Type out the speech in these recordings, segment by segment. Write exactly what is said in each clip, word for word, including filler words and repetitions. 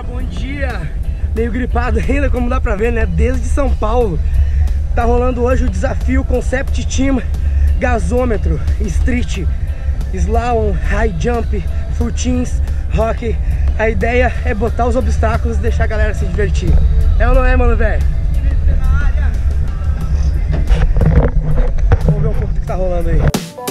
Bom dia! Meio gripado ainda, como dá pra ver, né? Desde São Paulo. Tá rolando hoje o desafio Concept Team Gasômetro, Street, Slalom, High Jump, Footings, Rock. A ideia é botar os obstáculos e deixar a galera se divertir. É ou não é, mano, velho? Vamos ver um pouco do que tá rolando aí.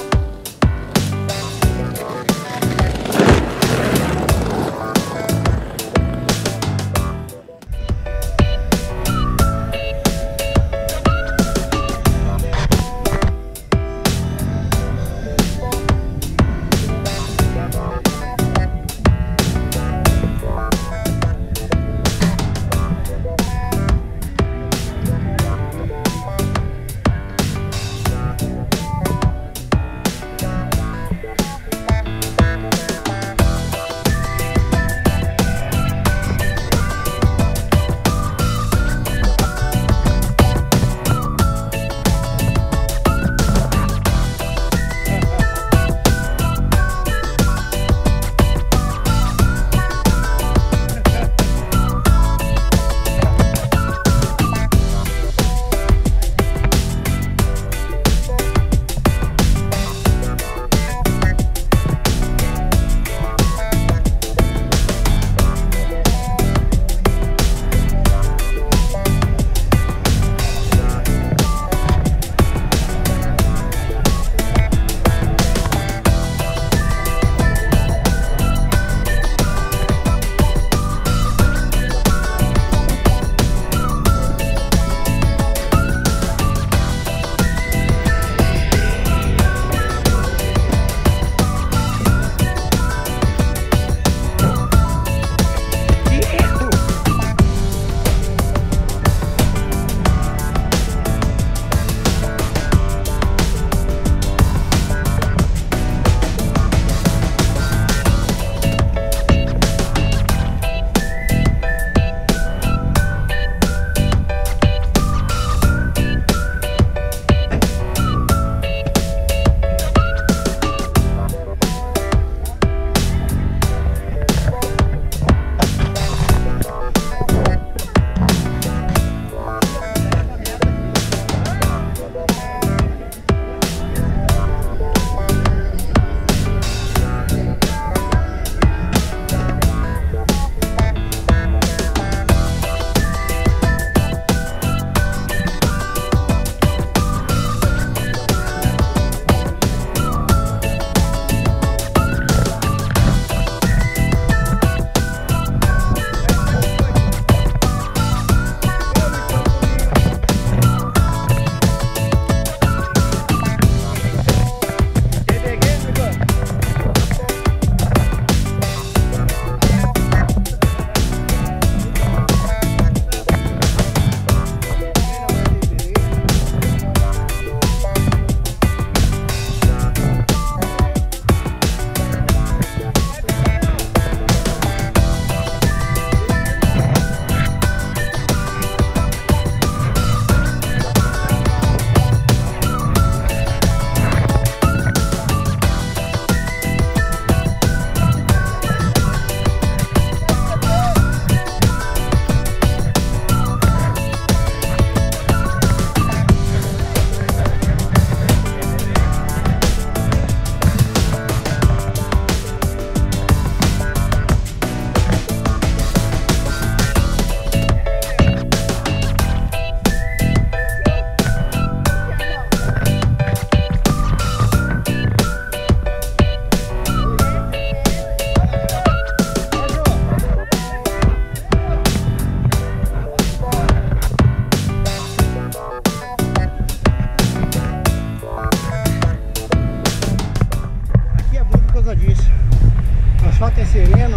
asfalto é sereno,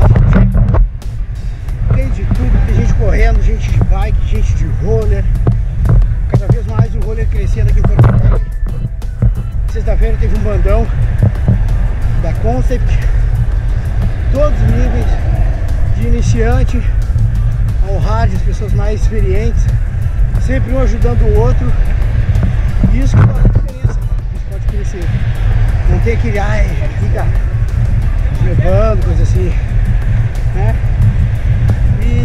tem de tudo, tem gente correndo, gente de bike, gente de roller, cada vez mais o roller crescendo aqui em Porto Alegre. Sexta-feira teve um bandão da Concept, todos os níveis, de iniciante ao hard, as pessoas mais experientes, sempre um ajudando o outro. E isso que faz a diferença, isso pode crescer. Não tem que ai, fica levando, coisa assim, né? E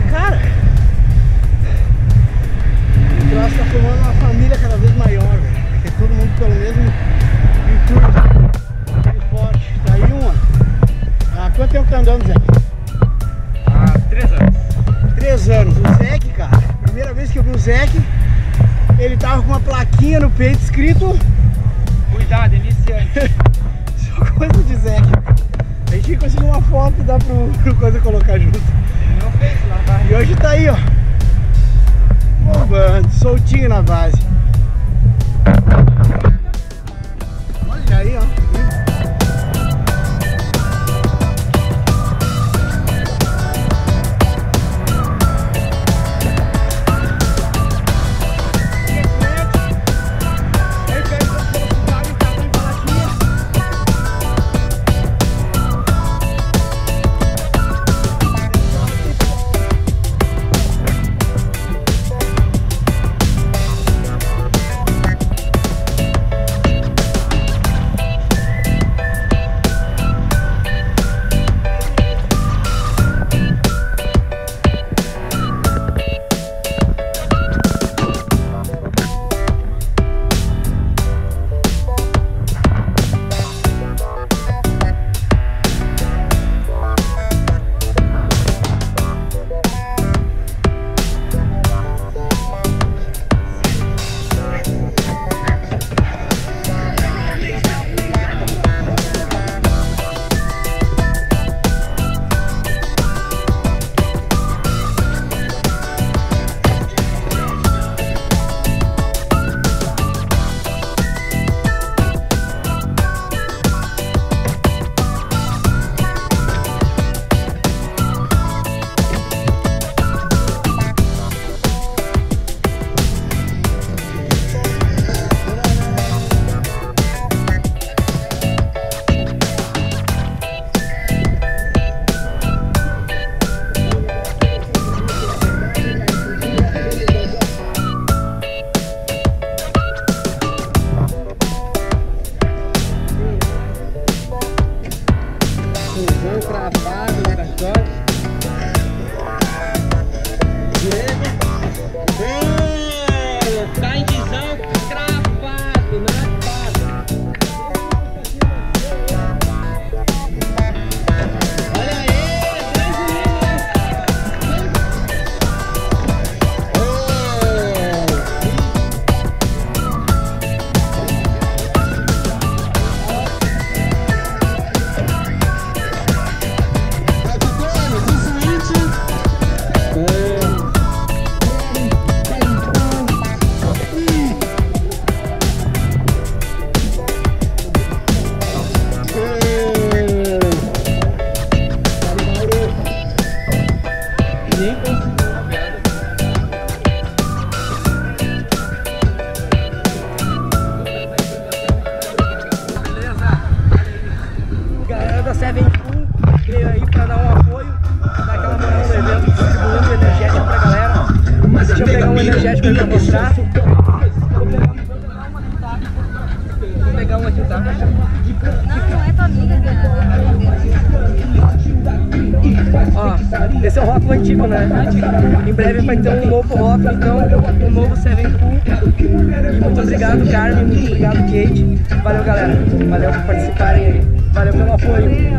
tempo tá andando, Zé? Há três anos. Três anos. O Zeke, cara, primeira vez que eu vi o Zeke, ele tava com uma plaquinha no peito escrito... Cuidado, iniciante. Só coisa de Zeke. A gente conseguiu uma foto, dá pro, pro coisa colocar junto. Ele não fez, lá vai. E hoje tá aí, ó. Bombando, soltinho na base. Olha aí, ó. energético pra mostrar. Vou pegar um aqui, tá? Não, não é tua amiga, cara. Ó, esse é o rótulo antigo, né? Em breve vai ter um novo rótulo, então, um novo Seven Cool. E muito obrigado, Carmen, muito obrigado, Kate. Valeu, galera. Valeu por participarem aí. Valeu pelo apoio.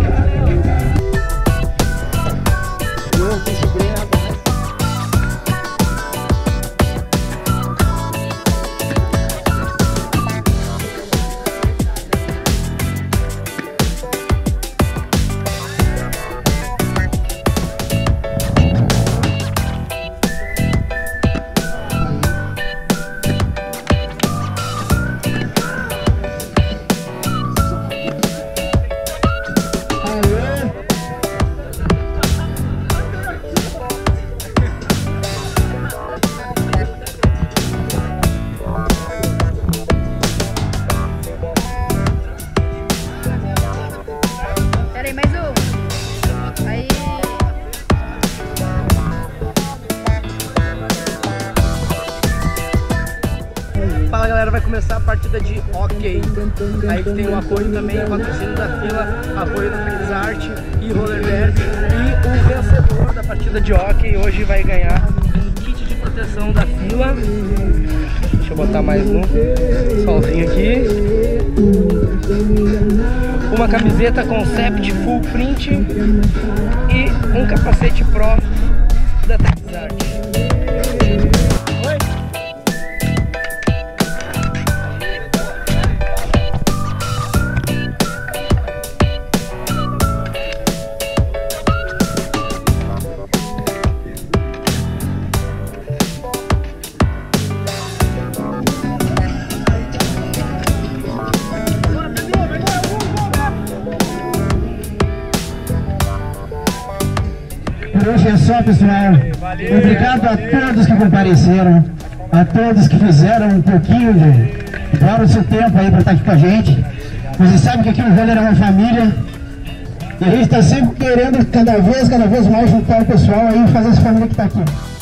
Fala, galera, vai começar a partida de hockey. Aí tem o apoio também, o patrocínio da fila, apoio da Feliz Arte e Roller Verde. E o vencedor da partida de hockey hoje vai ganhar um kit de proteção da fila. Deixa eu botar mais um solzinho aqui. uma camiseta Concept Full Print e um capacete Pro da Texart. Por hoje é só, pessoal. Valeu, obrigado a todos que compareceram, a todos que fizeram um pouquinho de dar o seu tempo aí para estar aqui com a gente. Vocês sabem que aqui o Roller é uma família e a gente está sempre querendo cada vez, cada vez mais juntar o pessoal aí e fazer essa família que está aqui.